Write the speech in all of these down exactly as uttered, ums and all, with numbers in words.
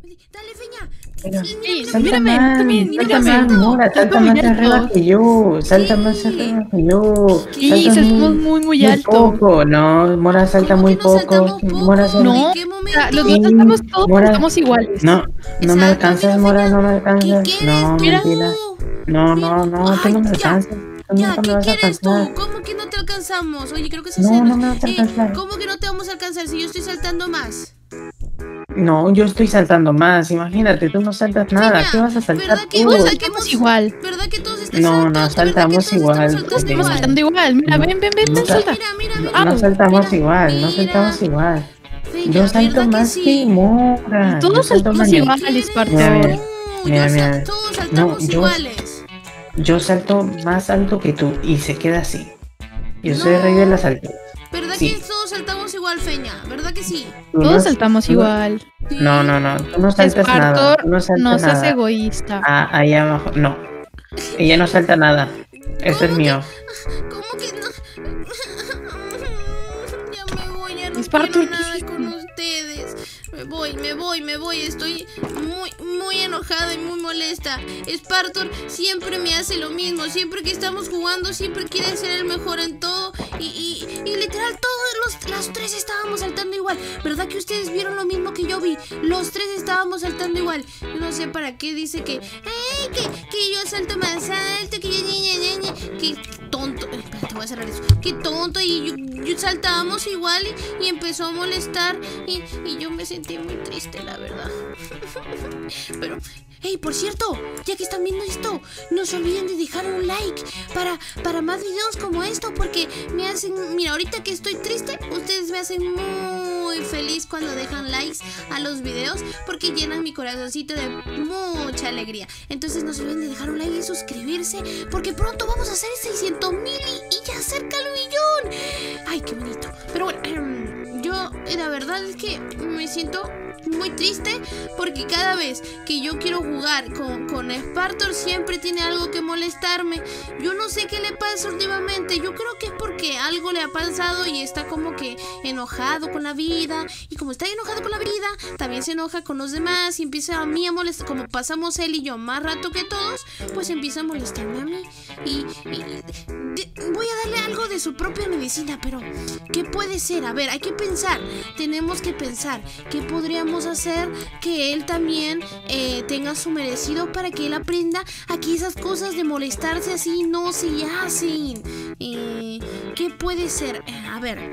Dale, Feña. Mira, Sí, Sí, mira, mira, mírame, más, también, salta mírame. más, Mora, salta muy más arriba alto. que yo, salta ¿Qué? más arriba que yo, ¿Qué? Sí, salta saltamos muy, muy, muy muy alto. poco, no, Mora salta ¿Cómo muy que no poco, saltamos poco? Mora salta, No, ¿En qué o sea, los momento? dos sí, saltamos todos porque Mora, estamos iguales. no, no me Exacto, alcanzas, mira, Mora, Feña. no me ¿Qué alcanzas, quieres no, tú? mentira, no, Mira, no, no, tú ay, no me ya. alcanzas, tú Ya, nunca me ¿qué vas a quieres tú? alcanzar, ¿Cómo que no te alcanzamos? Oye, creo que se no, no celos. me vas a Eh, alcanzar. ¿cómo que no te vamos a alcanzar si yo estoy saltando más? No, yo estoy saltando más, imagínate, tú no saltas nada, ¿qué Feña, vas a saltar ¿verdad que, tú? Todos verdad que saltamos hemos, igual. verdad que todos están No, exacto, no de verdad que saltamos todos igual, estamos saltando Estamos igual? saltando igual. Mira, no, ven, ven, ven, no, ven, sal- salta. Mira, mira, no, mira. no Au. saltamos Mira, igual, no mira. saltamos igual. Feña, Yo salto ¿verdad que más que sí? Mora, yo Todos salto más. saltamos ¿Qué igual, quieres Espartor. Mira, tú? mira, Yo mira, sal- todos no, saltamos yo, iguales. yo salto más alto que tú y se queda así. Yo soy No. rey de las alturas. ¿Verdad Sí. que todos saltamos igual, Feña? ¿Verdad que sí? Tú no- Todos saltamos tú no- igual. Sí. No, no, no, tú no saltas nada. Espartor, Tú no saltas no seas nada. egoísta. Ah, ahí abajo, no. Ella no salta nada. Este es ¿Cómo mío. ¿Cómo que no? Ya me voy, ya no Espartor, quiero ¿qué nada hiciste? con ustedes. Me voy, me voy, me voy. Estoy muy, muy enojada y muy molesta. Spartor siempre me hace lo mismo. Siempre que estamos jugando, siempre quiere ser el mejor en todo. Y, y, y literal, todos los, las tres estábamos saltando igual. ¿Verdad que ustedes vieron lo mismo que yo vi? Los tres estábamos saltando igual. Yo no sé para qué dice que, ay, que, que yo salto más alto, que yo, ña, ña, ña, ña, que tonto. Eh, espérate, voy a cerrar eso. Que tonto. Y yo, yo saltábamos igual y, y empezó a molestar. Y, y yo me sentí muy triste, la verdad. Pero, hey, por cierto, ya que están viendo esto, no se olviden de dejar un like para, para más videos como esto, porque me hacen, mira, ahorita que estoy triste, ustedes me hacen muy feliz cuando dejan likes a los videos, porque llenan mi corazoncito de mucha alegría. Entonces no se olviden de dejar un like y suscribirse, porque pronto vamos a hacer seiscientos mil y, y ya cerca el millón. Ay, qué bonito. Pero bueno, em, yo eh, la verdad es que me siento muy triste porque cada vez que yo quiero jugar con, con Spartor siempre tiene algo que molestarme. Yo no sé qué le pasa últimamente. Yo creo que es porque algo le ha pasado y está como que enojado con la vida. Y como está enojado con la vida, también se enoja con los demás y empieza a mí a molestar. Como pasamos él y yo más rato que todos, pues empieza a molestarme a mí. Y, y de, voy a darle algo de su propia medicina, pero ¿qué puede ser? A ver, hay que pensar. Tenemos que pensar qué podríamos hacer que él también eh, tenga su merecido para que él aprenda a que esas cosas de molestarse así no se hacen. Eh, ¿Qué puede ser? Eh, a ver.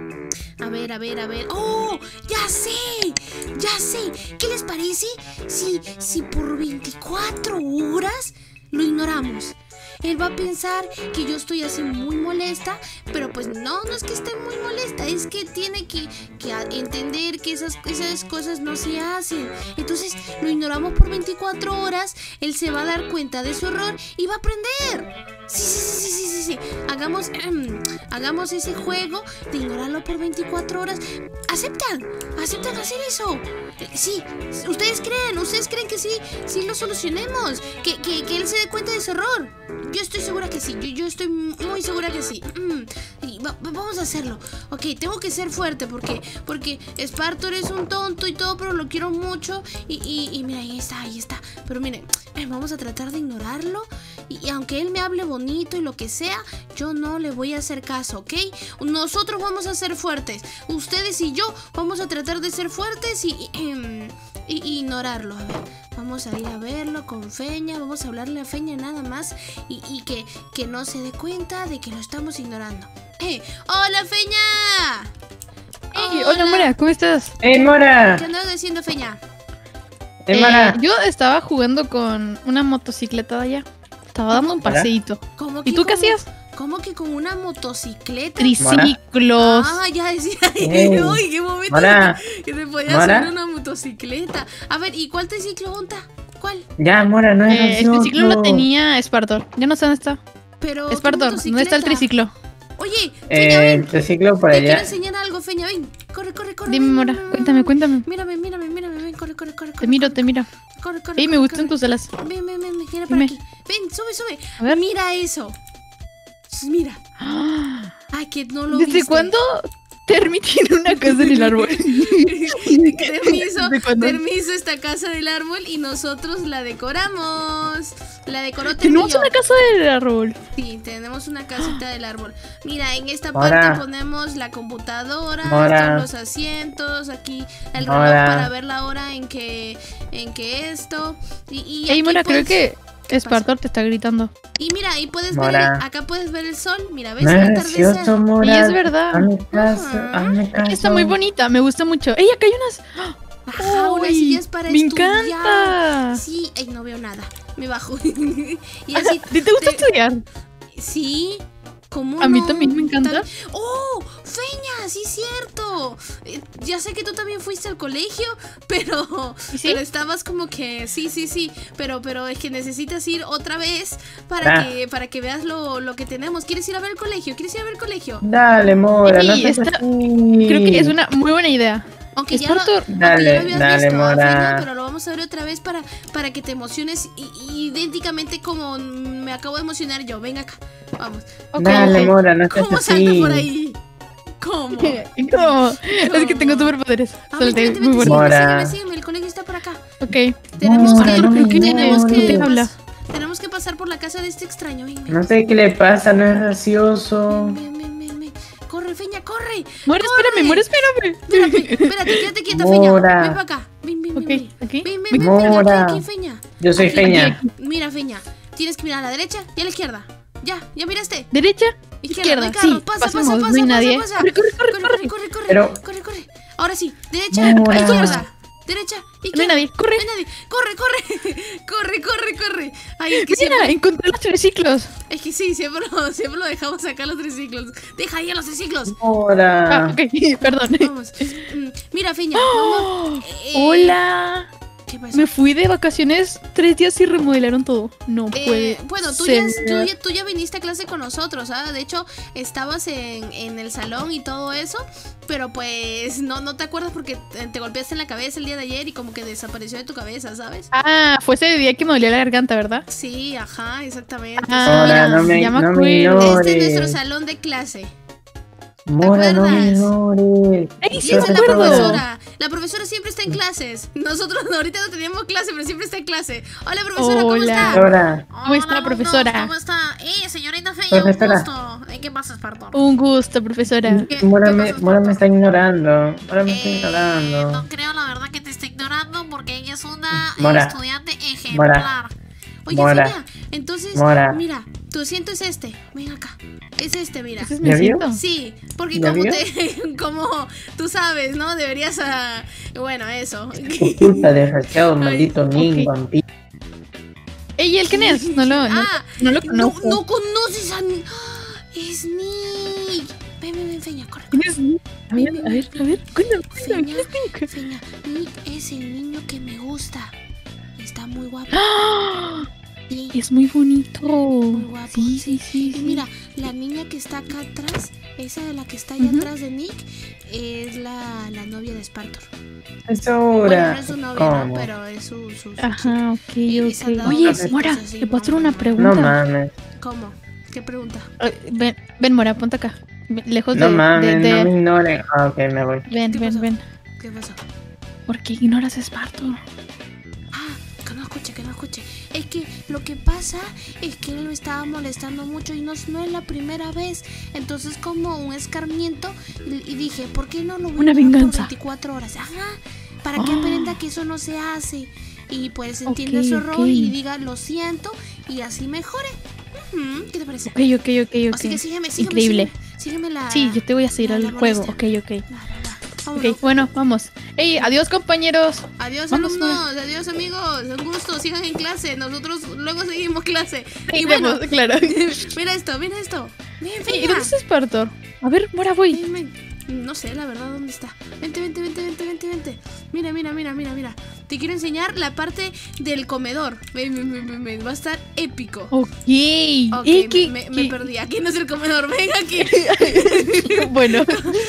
A ver, a ver, a ver. ¡Oh! ¡Ya sé! ¡Ya sé! ¿Qué les parece si, si por veinticuatro horas lo ignoramos? Él va a pensar que yo estoy así muy molesta, pero pues no, no es que esté muy molesta, es que tiene que, que entender que esas, esas cosas no se hacen. Entonces lo ignoramos por veinticuatro horas, él se va a dar cuenta de su error y va a aprender. Sí, sí, sí, sí, sí, sí, sí. Hagamos, eh, hagamos ese juego de ignorarlo por veinticuatro horas. ¿Aceptan? ¿Aceptan hacer eso? Eh, sí, ustedes creen, ustedes creen que sí, sí lo solucionemos, que, que, que él se dé cuenta de su error. Yo estoy segura que sí, yo, yo estoy muy segura que sí. Mm, y va, vamos a hacerlo. Ok, tengo que ser fuerte porque porque Spartor es un tonto y todo, pero lo quiero mucho. Y, y, y mira, ahí está, ahí está. Pero miren, eh, vamos a tratar de ignorarlo. Y, y aunque él me hable bonito y lo que sea, yo no le voy a hacer caso, ¿ok? Nosotros vamos a ser fuertes. Ustedes y yo vamos a tratar de ser fuertes y, y, y, y ignorarlo. A ver. Vamos a ir a verlo con Feña. Vamos a hablarle a Feña nada más. Y, y que, que no se dé cuenta de que lo estamos ignorando. ¡Eh! ¡Hola, Feña! Hey, hola, Mora, ¿cómo estás? ¡Ey, Mora! ¿Qué andas haciendo, Feña? ¡Ey, Eh, Mora! yo estaba jugando con una motocicleta de allá. Estaba dando un paseíto. ¿Cómo ¿Y tú qué con- hacías? ¿Cómo que con una motocicleta? Triciclos. Ah, ya decía. Ey, Uy, qué momento Mora. que se podía Mora. subir una motocicleta. A ver, ¿y cuál triciclo monta? ¿Cuál? Ya, Mora, no es Eh, el gracioso. triciclo lo tenía Espartor. Ya no sé dónde está. Pero ¿qué Espartor, ¿dónde está el motocicleta? triciclo? Oye, Feña, Eh, ven. el triciclo por Te quiero allá. enseñar algo, Feña, ven. Corre, corre, corre. Dime, ven, Mora, ven, ven, cuéntame, ven. cuéntame. Mírame, mírame, mírame, ven, corre, corre, corre. Te miro, te miro. Corre, corre. Ey, me corre, gustan corre. tus alas. Ven, ven, ven, mira por Dime. aquí. Ven, sube, sube. A ver. Mira eso. Mira. Ay, que no lo ¿Desde viste. cuándo Termi tiene una casa en el árbol. Permiso, ¿De cuándo? permiso esta casa del árbol y nosotros la decoramos. La decoró Termi. Tenemos una casa del árbol. Sí, tenemos una casita del árbol. Mira, en esta Mora. parte ponemos la computadora, Mora. todos los asientos, aquí el reloj Mora. para ver la hora en que en que esto y, y Ey, aquí Mora, creo puedes- que ¿Qué Spartor te está gritando. Y mira, ahí puedes ver Mora. el- acá puedes ver el sol, mira, ves No el es atardecer. gracioso, Mora. Y es verdad. Hazme caso, Ajá. hazme caso. Está muy bonita, me gusta mucho. Ey, acá hay unas. Ajá, unas Uy, sillas para me estudiar. encanta. Sí, ay, no veo nada. Me bajo. Y así ¿Te, te gusta te- estudiar? Sí, ¿cómo A mí no? también me encanta. Tal- ¡Oh! ¡Feña! ¡Sí, cierto! Eh, ya sé que tú también fuiste al colegio, pero, ¿Y sí? pero estabas como que sí, sí, sí, pero, pero es que necesitas ir otra vez para Ah. que para que veas lo, lo que tenemos. ¿Quieres ir a ver el colegio? ¿Quieres ir a ver el colegio? Dale, Mora, Sí, no seas está- así. Creo que es una muy buena idea. Aunque ya, lo, Spartor, aunque ya Dale, lo habías dale, visto, ¿ah, Mora. Feña? Pero lo vamos a ver otra vez para, para que te emociones i- idénticamente como me acabo de emocionar yo. Venga acá, vamos. ok, Dale, ok. Mora, no seas ¿Cómo así. salto por ahí? ¿Cómo? ¿Cómo? Es que tengo superpoderes. Ah, Salté vente, vente, muy vente, bueno. Mora. sígueme, sígueme, sígueme, el colegio está por acá. Ok. Tenemos Mora, que, no me tenemos que, ignores. pas- Habla. tenemos que pasar por la casa de este extraño. Ven, ven, No sé qué le pasa, no es gracioso. ven, ven, ven, ven. Corre, Feña, corre. Mora, espérame, Mora, espérame. Espérate, espérate, quédate quieta, Feña. Mora. Ven para acá. Ven, ven, ven. Ok, Ven, aquí. ven, ven, ven, Mora. Feña, aquí, aquí, Feña. Yo soy Aquí, Feña. aquí. Mira, Feña, tienes que mirar a la derecha y a la izquierda. Ya, ya miraste. ¿Derecha? Izquierda, Izquierda, no hay carro. sí. Pasa, Pasamos, pasa, no pasa, hay nadie. pasa, pasa. Corre, corre, corre, Corre, corre. corre, corre, Pero- corre, corre. Ahora sí, derecha, Mora. izquierda. Derecha, No hay izquierda. nadie, corre. No hay nadie. Corre, corre. Corre, corre, corre. Ay, es que Mira, siempre, encontré los triciclos. es que sí, siempre lo, siempre lo dejamos acá los triciclos. Deja ahí a los triciclos. Mora. Ah, ok, perdón. Vamos. Mm, Mira, Feña, vamos. Eh, Hola. ¿Qué pasó? Me fui de vacaciones tres días y remodelaron todo. No Eh, puede bueno, tú ya, ser. tú, ya, tú ya viniste a clase con nosotros, ¿sabes? De hecho, estabas en, en el salón y todo eso, pero pues no, no te acuerdas porque te, te golpeaste en la cabeza el día de ayer y como que desapareció de tu cabeza, ¿sabes? Ah, fue ese día que me dolió la garganta, ¿verdad? Sí, ajá, exactamente. Ah, Mora, no me, ya me no me acuerdo. Este es ignores. nuestro salón de clase. Mora, no me acuerdas? ignores. Ey, Y sí, esa me es la acuerdo. profesora. La profesora siempre está en clases. Nosotros ahorita no teníamos clase, pero siempre está en clase. Hola, profesora, ¿cómo Hola. está? Mora, ¿Cómo está, Hola, profesora? ¿Cómo está? Eh, señorita Feña, un Profesora. gusto. Eh, ¿Qué pasa, Spartor? Un gusto, profesora. ¿Qué- Mora qué me, pasa, Mora me Spartor? está ignorando. Mora me está Eh, ignorando. no creo la verdad que te esté ignorando porque ella es una eh, Mora. estudiante ejemplar. Mora. Oye, Mora. Feña, entonces, Mora. mira, tu asiento es este. Ven acá. Es este, mira. Ese es mi ¿Ya vio? asiento. Sí, porque ¿Ya como vio? te, como tú sabes, ¿no? Deberías, ah, bueno, eso. Por culpa desgraciado, maldito niño ok. vampiro. Ey, ¿el quién es? No lo, no, Ah, no lo no, conozco. no conoces a Nick. ¡Ah! Es Nick. Ven, ven, ven, Feña, corre. ¿Quién es? A ver, a ver, a ver. Cuéntame, cuéntame, Feña, ¿quién es Nick? Feña, Nick es el niño que me gusta. Está muy guapo. ¡Ah! Sí. Es muy bonito. Muy guapo, Sí, sí, sí. Y sí. mira, la niña que está acá atrás, esa de la que está allá Ujú. atrás de Nick, es la, la novia de Spartor. Es Bueno, hora. no es su novia, ¿Cómo? ¿no? Pero es su, su, su chica. Ajá, ok, esa ok. da Oye, unas Mora, cosas así, ¿te puedo hacer no, una no, pregunta? No mames. ¿Cómo? ¿Qué pregunta? Ay, Ven, ven, Mora, ponte acá. Ven, lejos No de, mames, de- de- no me ignoren. Ah, ok, me voy. Ven, ¿Qué ven, pasó? ven. ¿Qué pasó? ¿Por qué ignoras a Spartor? Ah, que no escuche, que no escuche. Es que lo que pasa es que él lo estaba molestando mucho y no, no es la primera vez. Entonces, como un escarmiento, y, y dije, ¿por qué no lo voy Una a dejar por venganza. veinticuatro horas? Ajá, para que Ah. aprenda que eso no se hace. Y pues Ok, entienda su error ok. y diga, lo siento, y así mejore. Ujú, ¿qué te parece? Ok, ok, ok, Así que ok. sígueme, sígueme. Increíble. Sígueme, sígueme la. Sí, yo te voy a seguir la- al la juego. molestia. Ok, ok. Va, va, va. Ok, Vámonos. bueno, vamos. Ey, adiós, compañeros. Adiós, Vamos, alumnos. Adiós, amigos. Un gusto. Sigan en clase. Nosotros luego seguimos clase. Y Ahí bueno, vemos, claro. mira esto, mira esto. Ven, Ey, Feña. ¿dónde está Spartor? A ver, Mora, voy. Ven, ven. No sé, la verdad, ¿dónde está? Vente, vente, vente, vente, vente, vente. Mira, mira, mira, mira, mira. Te quiero enseñar la parte del comedor. Ven, ven, ven, ven, ven. Va a estar épico. Ok. Ok, Ey, ¿qué- me, me qué? perdí. Aquí no es el comedor. Ven aquí. Bueno.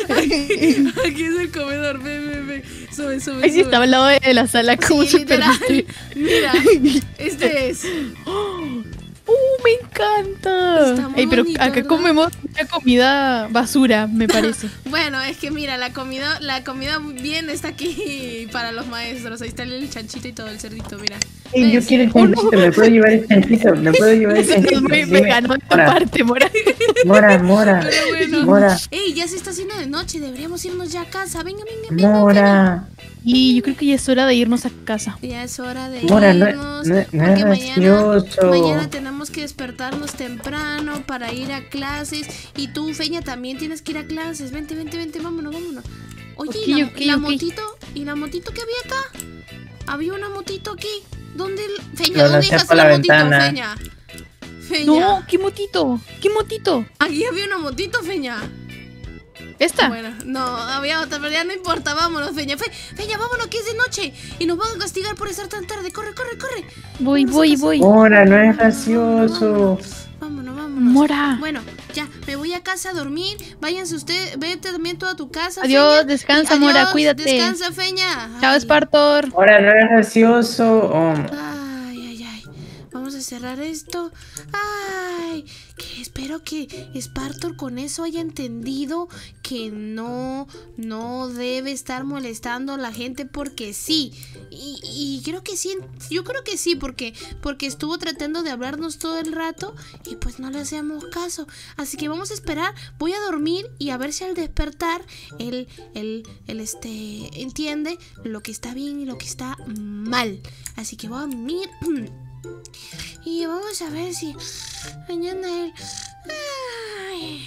Aquí es el comedor. Ven, ven, ven. Sube, sube, Ahí sí sube. estaba al lado de la sala. ¿Cómo Sí, se literal. perdiste? Mira, este es. ¡Oh, me encanta. Está muy Ey, pero bonito, acá ¿verdad? comemos mucha comida basura, me parece. Bueno, es que mira, la comida, la comida bien está aquí para los maestros. Ahí está el chanchito y todo, el cerdito, mira. Ey, yo ¿Ves? quiero el chanchito, ¿me puedo llevar el chanchito? ¿Me puedo llevar el Eso chanchito? es muy Dime, vegano de tu Mora, parte, Mora. Mora, Mora, Pero bueno. Mora, Ey, ya se está haciendo de noche, deberíamos irnos ya a casa. Venga, venga, venga. Mora, Y yo creo que ya es hora de irnos a casa. Ya es hora de Mora, no, irnos. no, no es porque mañana, gracioso. mañana tenemos que despertarnos temprano para ir a clases. Y tú, Feña, también tienes que ir a clases. Vente, vente, vente, vámonos, vámonos. Oye, Ok, ¿y la, ok, la ok. motito? ¿Y la motito que había acá? Había una motito aquí. ¿Dónde? el- Feña, Lo ¿dónde lancé dejaste por la, la motito, ventana. Feña? Feña. No, ¿qué motito? ¿Qué motito? Aquí había una motito, Feña. ¿Esta? Bueno, no, había otra, pero ya no importa, vámonos, Feña. Fe, Feña, vámonos, que es de noche. Y nos van a castigar por estar tan tarde. Corre, corre, corre. Voy, Vámonos a voy, casa. voy. Mora, no es Vámonos, gracioso. Vámonos, vámonos. Mora. Bueno, ya, me voy a casa a dormir. Váyanse ustedes, vete también toda tu casa. Adiós, Feña. descansa, Y Mora, adiós, cuídate. Descansa, Feña. Chao, Ay. Spartor. Mora, no es gracioso. Oh, Ay, ay, ay. Vamos a cerrar esto. Ay, que espero que Spartor con eso haya entendido que no, no debe estar molestando a la gente porque sí. Y, y creo que sí, yo creo que sí, porque, porque estuvo tratando de hablarnos todo el rato y pues no le hacíamos caso. Así que vamos a esperar, voy a dormir y a ver si al despertar él, él, él este, entiende lo que está bien y lo que está mal. Así que voy a dormir. Y vamos a ver si mañana él... Ay,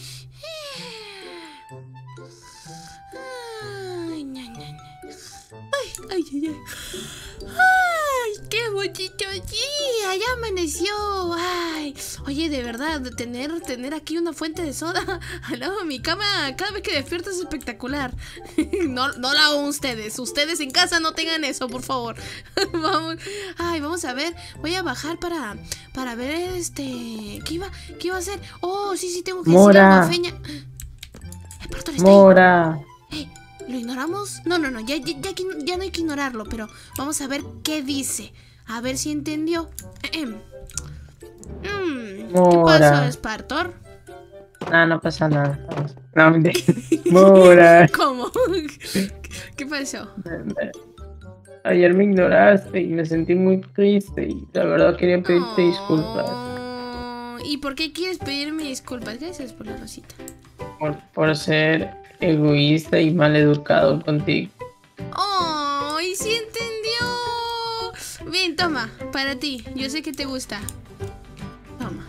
ay, ña, ña, ña. Ay, ay, ay, ay. Ay, qué bonito día, ya amaneció. Ay, oye, de verdad, de tener, tener aquí una fuente de soda al lado de mi cama cada vez que despierto es espectacular. No, no lo hagan ustedes. Ustedes en casa no tengan eso, por favor. Vamos, ay, vamos a ver. Voy a bajar para, para ver este. ¿Qué iba, qué iba a hacer? Oh, sí, sí, tengo que decir Mora. algo a Feña. Spartor está ahí. Mora. Eh, ¿Lo ignoramos? No, no, no, ya, ya, ya, que- ya no hay que ignorarlo, pero vamos a ver qué dice. A ver si entendió. Ehem. Mm, ¿Qué Mora. pasó, Spartor? Ah, no pasa nada. No, mentira. Mora. ¿Cómo? ¿Qué pasó? Ayer me ignoraste y me sentí muy triste y la verdad quería pedirte disculpas Oh, ¿y por qué quieres pedirme disculpas? Gracias por la rosita. por, por ser egoísta y mal educado contigo. ¡Oh! ¡Y sí entendió! Bien, toma, para ti. Yo sé que te gusta. Toma.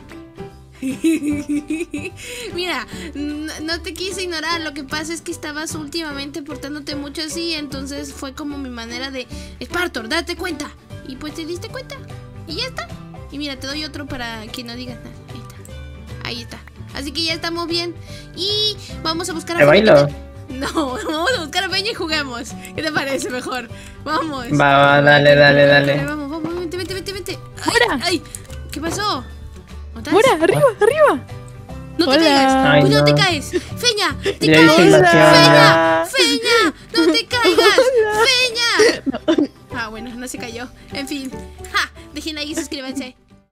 Mira, no, no te quise ignorar. Lo que pasa es que estabas últimamente portándote mucho así. Entonces fue como mi manera de... Spartor, date cuenta. Y pues te diste cuenta. Y ya está. Y mira, te doy otro para que no digas nada. Ahí está. Ahí está. Así que ya estamos bien. Y vamos a buscar a ¿Te Feña. bailo? No, vamos a buscar a Peña y juguemos. ¿Qué te parece mejor? Vamos. Va, va, dale, dale, dale. Vamos, vamos, vente, vente, vente, vente. Ay, Mora. ay, ¿qué pasó? ¿Estás? Mora, arriba, arriba. No te Hola. caigas. Ay, Cuidado, no. te caes. Feña, te Ya hice caes. invasión, Feña, ya. Feña, no te caigas. Feña. Ah, bueno, no se cayó. En fin. Ja, dejen ahí, suscríbanse.